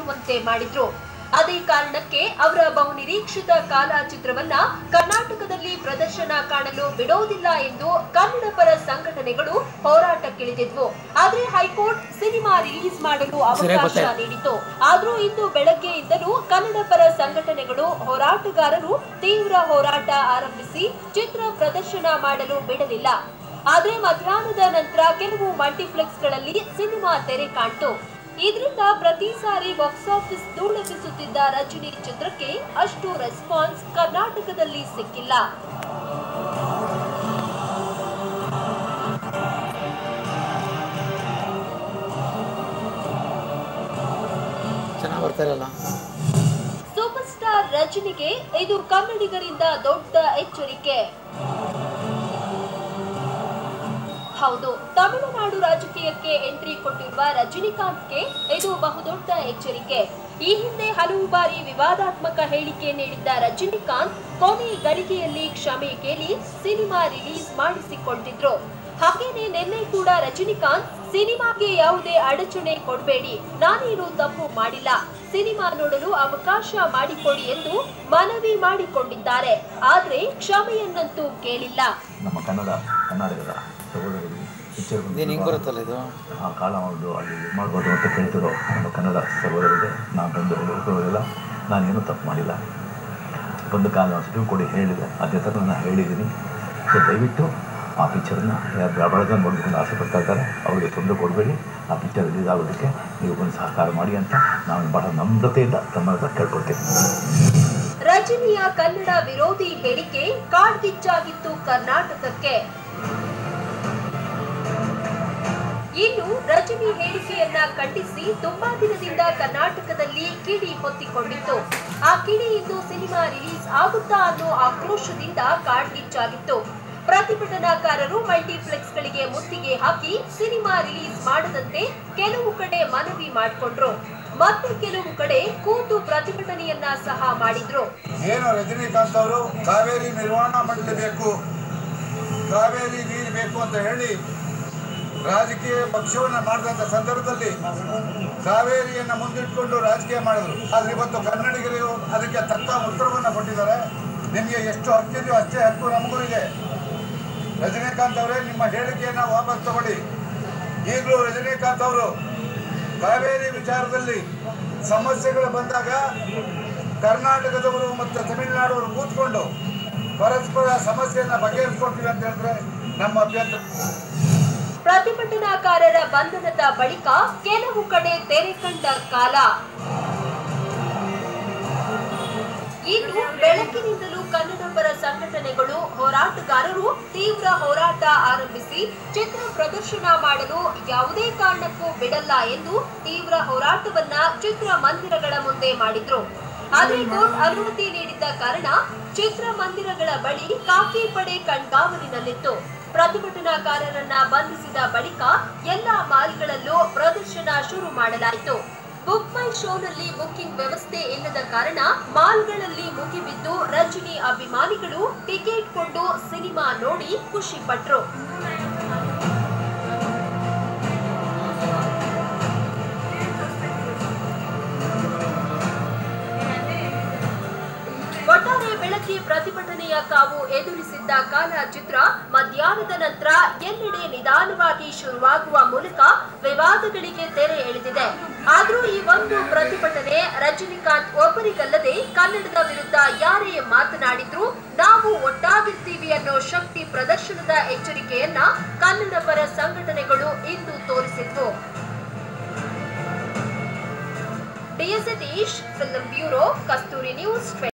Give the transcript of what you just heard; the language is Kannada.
ಕಾಣುವಂತೆ ಮಾಡಿದ್ರು. ಅದೇ ಕಾರಣಕ್ಕೆ ಅವರ ಬಹುನಿರೀಕ್ಷಿತ ಕಾಲಾ ಚಿತ್ರವನ್ನ ಕರ್ನಾಟಕದಲ್ಲಿ ಪ್ರದರ್ಶನ ಕಾಣಲು ಬಿಡೋದಿಲ್ಲ ಎಂದು ಕನ್ನಡ ಪರ ಸಂಘಟನೆಗಳು ಹೋರಾಟಕ್ಕಿಳಿದಿದ್ವು. ಆದ್ರೆ ಹೈಕೋರ್ಟ್ ಸಿನಿಮಾ ರಿಲೀಸ್ ಮಾಡಲು ಅವಕಾಶ ನೀಡಿತು. ಆದ್ರೂ ಇಂದು ಬೆಳಗ್ಗೆಯಿಂದಲೂ ಕನ್ನಡ ಪರ ಸಂಘಟನೆಗಳು ಹೋರಾಟಗಾರರು ತೀವ್ರ ಹೋರಾಟ ಆರಂಭಿಸಿ ಚಿತ್ರ ಪ್ರದರ್ಶನ ಮಾಡಲು ಬಿಡಲಿಲ್ಲ. ಆದ್ರೆ ಮಧ್ಯಾಹ್ನದ ನಂತರ ಕೆಲವು ಮಲ್ಟಿಪ್ಲೆಕ್ಸ್ಗಳಲ್ಲಿ ಸಿನಿಮಾ ತೆರೆ ಕಾಣ್ತು. ಇದರಿಂದ ಪ್ರತಿ ಸಾರಿ ಬಾಕ್ಸ್ ಆಫೀಸ್ ಧೂಳೆಬ್ಬಿಸುತ್ತಿದ್ದ ರಜನಿ ಚಿತ್ರಕ್ಕೆ ಅಷ್ಟು ರೆಸ್ಪಾನ್ಸ್ ಕರ್ನಾಟಕದಲ್ಲಿ ಸಿಕ್ಕಿಲ್ಲ. ಸೂಪರ್ ಸ್ಟಾರ್ ರಜನಿಗೆ ಇದು ಕನ್ನಡಿಗರಿಂದ ದೊಡ್ಡ ಎಚ್ಚರಿಕೆ. ಹೌದು, ತಮಿಳುನಾಡು ರಾಜಕೀಯಕ್ಕೆ ಎಂಟ್ರಿ ಕೊಟ್ಟಿರುವ ರಜನಿಕಾಂತ್ಗೆ ಇದು ಬಹುದೊಡ್ಡ ಎಚ್ಚರಿಕೆ. ಈ ಹಿಂದೆ ಹಲವು ಬಾರಿ ವಿವಾದಾತ್ಮಕ ಹೇಳಿಕೆ ನೀಡಿದ್ದ ರಜನಿಕಾಂತ್ ಕೊನೆ ಗಳಿಗೆಯಲ್ಲಿ ಕ್ಷಮೆ ಕೇಳಿ ಸಿನಿಮಾ ರಿಲೀಸ್ ಮಾಡಿಸಿಕೊಂಡಿದ್ರು. ಹಾಗೇನೆ ನಿನ್ನೆ ಕೂಡ ರಜನಿಕಾಂತ್ ಸಿನಿಮಾಗೆ ಯಾವುದೇ ಅಡಚಣೆ ಕೊಡಬೇಡಿ, ನಾನೇನು ತಪ್ಪು ಮಾಡಿಲ್ಲ, ಸಿನಿಮಾ ನೋಡಲು ಅವಕಾಶ ಮಾಡಿಕೊಡಿ ಎಂದು ಮನವಿ ಮಾಡಿಕೊಂಡಿದ್ದಾರೆ. ಆದ್ರೆ ಕ್ಷಮೆಯನ್ನಂತೂ ಕೇಳಿಲ್ಲ. ನಮ್ಮ ಕನ್ನಡಿಗರ ಸಹೋದರರಿಗೆ ಕಾಲ ಮಾಡೋದು ಅಲ್ಲಿ ಮಾಡ್ಬೋದು ಅಂತ ಕೇಳ್ತಿರೋ ನಮ್ಮ ಕನ್ನಡ ಸಹೋದರರಿಗೆ ನಾನು ಬಂದು ಹೇಳೋದಿಲ್ಲ, ನಾನೇನು ತಪ್ಪು ಮಾಡಿಲ್ಲ. ಒಂದು ಕಾಲ ಸುಪ್ರೀಂ ಕೋರ್ಟ್ ಹೇಳಿದೆ, ಅದೇ ಥರ ನಾನು ಹೇಳಿದ್ದೀನಿ. ಸೊ ದಯವಿಟ್ಟು ಆ ಪಿಕ್ಚರ್ನ ಬಳಗ ನೋಡ್ಕೊಂಡು ಆಸೆ ಪಡ್ತಾ ಇದ್ದಾರೆ, ಅವರಿಗೆ ತೊಂದರೆ ಕೊಡಬೇಡಿ, ಆ ಪಿಕ್ಚರ್ ರಿಲೀಸ್ ಆಗೋದಕ್ಕೆ ನೀವು ಒಂದು ಸಹಕಾರ ಮಾಡಿ ಅಂತ ನಾನು ಬಹಳ ನಮ್ರತೆಯಿಂದ ತಮ್ಮ ಕೇಳ್ಕೊಳ್ತೇನೆ. ರಜನಿಯ ಕನ್ನಡ ವಿರೋಧಿ ಹೇಳಿಕೆ ಕಾಡ್ಗಿಚ್ಚಾಗಿತ್ತು ಕರ್ನಾಟಕಕ್ಕೆ. ಇನ್ನು ರಜನಿ ಹೇಳಿಕೆಯನ್ನ ಖಂಡಿಸಿ ತುಂಬಾ ದಿನದಿಂದ ಕರ್ನಾಟಕದಲ್ಲಿ ಕಿಡಿ ಹೊತ್ತಿಕೊಂಡಿತ್ತು. ಆ ಕಿಡಿ ಇಂದು ಸಿನಿಮಾ ರಿಲೀಸ್ ಆಗುತ್ತಾ ಅನ್ನೋ ಆಕ್ರೋಶದಿಂದ ಕಾಡ್ಗಿಚ್ಚಾಗಿತ್ತು. ಪ್ರತಿಭಟನಾಕಾರರು ಮಲ್ಟಿಪ್ಲೆಕ್ಸ್ಗಳಿಗೆ ಮುತ್ತಿಗೆ ಹಾಕಿ ಸಿನಿಮಾ ರಿಲೀಸ್ ಮಾಡದಂತೆ ಕೆಲವು ಕಡೆ ಮನವಿ ಮಾಡಿಕೊಂಡ್ರು. ಮತ್ತೆ ಕೆಲವು ಕಡೆ ಕೂತು ಪ್ರತಿಭಟನೆಯನ್ನ ಸಹ ಮಾಡಿದ್ರು. ಏನು ರಜನಿಕಾಂತ್ ಅವರು ಕಾವೇರಿ ನಿರ್ವಹಣಾ ಮಂಡಳಿ ಬೇಕು, ಕಾವೇರಿ ನೀರು ಬೇಕು ಅಂತ ಹೇಳಿ ರಾಜಕೀಯ ಪಕ್ಷವನ್ನ ಮಾಡಿದಂತ ಸಂದರ್ಭದಲ್ಲಿ ಕಾವೇರಿಯನ್ನ ಮುಂದಿಟ್ಕೊಂಡು ರಾಜಕೀಯ ಮಾಡಿದ್ರು. ಆದ್ರೆ ಇವತ್ತು ಕನ್ನಡಿಗರು ಅದಕ್ಕೆ ತಕ್ಕ ಉತ್ತರವನ್ನ ಕೊಟ್ಟಿದ್ದಾರೆ. ನಿಮಗೆ ಎಷ್ಟು ಹಕ್ಕಿದೆಯೋ ಅಷ್ಟೇ ಹಕ್ಕು ನಮಗೂ ಇದೆ. ರಜನಿಕಾಂತ್ ಅವರೇ, ನಿಮ್ಮ ಹೇಳಿಕೆಯನ್ನ ವಾಪಸ್ ತಗೊಳ್ಳಿ. ಈಗಲೂ ರಜನಿಕಾಂತ್ ಅವರು ಕಾವೇರಿ ವಿಚಾರದಲ್ಲಿ ಸಮಸ್ಯೆಗಳು ಬಂದಾಗ ಕರ್ನಾಟಕದವರು ಮತ್ತು ತಮಿಳುನಾಡವರು ಕೂತ್ಕೊಂಡು ಪರಸ್ಪರ ಸಮಸ್ಯೆಯನ್ನ ಬಗೆಹರಿಸ್ಕೊಳ್ತೀವಿ ಅಂತ ಹೇಳಿದ್ರೆ ನಮ್ಮ ಅಭ್ಯಂತರ. ಪ್ರತಿಭಟನಾಕಾರರ ಬಂಧನದ ಬಳಿಕ ಕೆಲವು ಕಡೆ ತೆರೆ ಕಂಡ ಕಾಲ. ಇನ್ನು ಬೆಳಕಿನಿಂದಲೂ ಕನ್ನಡ ಪರ ಸಂಘಟನೆಗಳು ಹೋರಾಟಗಾರರು ತೀವ್ರ ಹೋರಾಟ ಆರಂಭಿಸಿ ಚಿತ್ರ ಪ್ರದರ್ಶನ ಮಾಡಲು ಯಾವುದೇ ಕಾರಣಕ್ಕೂ ಬಿಡಲ್ಲ ಎಂದು ತೀವ್ರ ಹೋರಾಟವನ್ನ ಚಿತ್ರಮಂದಿರಗಳ ಮುಂದೆ ಮಾಡಿದ್ರು. ಆದರೆ ಕೋರ್ಟ್ ಅನುಮತಿ ನೀಡಿದ್ದ ಕಾರಣ ಚಿತ್ರಮಂದಿರಗಳ ಬಳಿ ಖಾಕಿ ಪಡೆ ಕಣ್ಗಾವಲಿನಲ್ಲಿತ್ತು. ಪ್ರತಿಭಟನಾಕಾರರನ್ನ ಬಂಧಿಸಿದ ಬಳಿಕ ಎಲ್ಲಾ ಮಾಲ್ಗಳಲ್ಲೂ ಪ್ರದರ್ಶನ ಶುರು ಮಾಡಲಾಯಿತು. ಬುಕ್ ಮೈ ಶೋನಲ್ಲಿ ಬುಕ್ಕಿಂಗ್ ವ್ಯವಸ್ಥೆ ಇಲ್ಲದ ಕಾರಣ ಮಾಲ್ಗಳಲ್ಲಿ ಮುಗಿಬಿದ್ದು ರಜನಿ ಅಭಿಮಾನಿಗಳು ಟಿಕೆಟ್ ಕೊಂಡು ಸಿನಿಮಾ ನೋಡಿ ಖುಷಿ ಪಟ್ರು. ಒಟ್ಟಾರೆ ಬೆಳಗ್ಗೆ ಪ್ರತಿಭಟನೆಯ ಕಾವು ಎದುರಿಸಿದ್ದ ಕಾಲಾ ಚಿತ್ರ ಮಧ್ಯಾಹ್ನದ ನಂತರ ಎಲ್ಲೆಡೆ ನಿಧಾನವಾಗಿ ಶುರುವಾಗುವ ಮೂಲಕ ವಿವಾದಗಳಿಗೆ ತೆರೆ ಎಳೆದಿದೆ. ಆದ್ರೂ ಈ ಒಂದು ಪ್ರತಿಭಟನೆ ರಜನಿಕಾಂತ್ ಒಬ್ಬರಿಗಲ್ಲದೆ ಕನ್ನಡದ ವಿರುದ್ಧ ಯಾರೇ ಮಾತನಾಡಿದ್ರು ನಾವು ಒಟ್ಟಾಗಿರ್ತೀವಿ ಅನ್ನೋ ಶಕ್ತಿ ಪ್ರದರ್ಶನದ ಎಚ್ಚರಿಕೆಯನ್ನ ಕನ್ನಡ ಪರ ಸಂಘಟನೆಗಳು ಇಂದು ತೋರಿಸಿದ್ವು. D S. Satish, film bureau, Kasturi news.